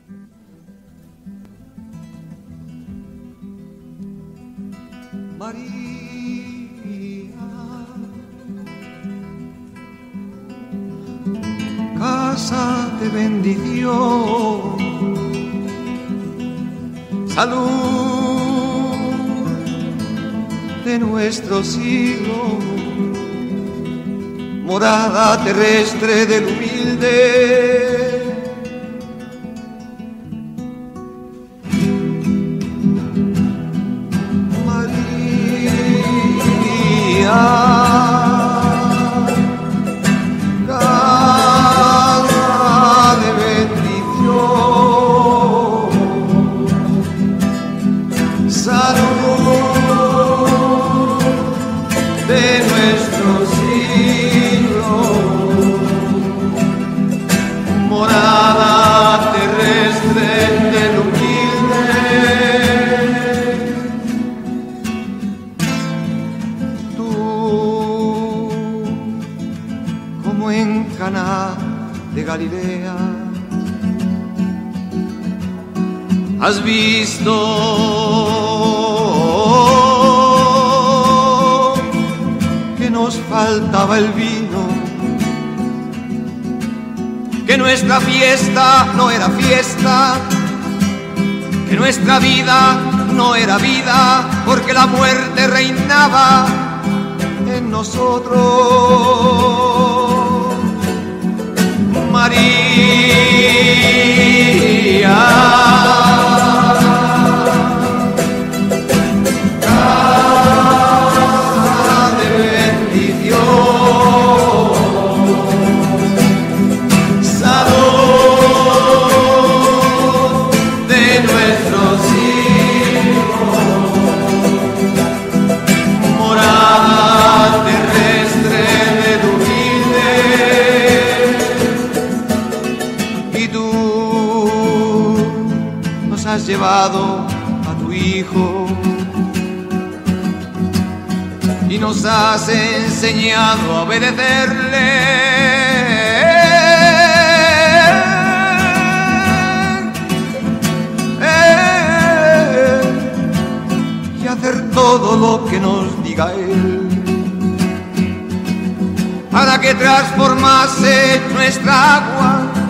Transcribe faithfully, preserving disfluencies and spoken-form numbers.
María, casa de bendición, salud de nuestro siglo, morada terrestre del humilde. Casa de bendición, salud de nuestro siglo, morada terrestre del humilde. Tú, como en Caná de Galilea, has visto que nos faltaba el vino, que nuestra fiesta no era fiesta, que nuestra vida no era vida, porque la muerte reinaba en nosotros. María, casa de bendición, salud de nuestro siglo, morada terrestre del humilde. Y tú nos has llevado a tu Hijo y nos has enseñado a obedecerle. Y hacer todo lo que nos diga Él, para que transformase nuestra agua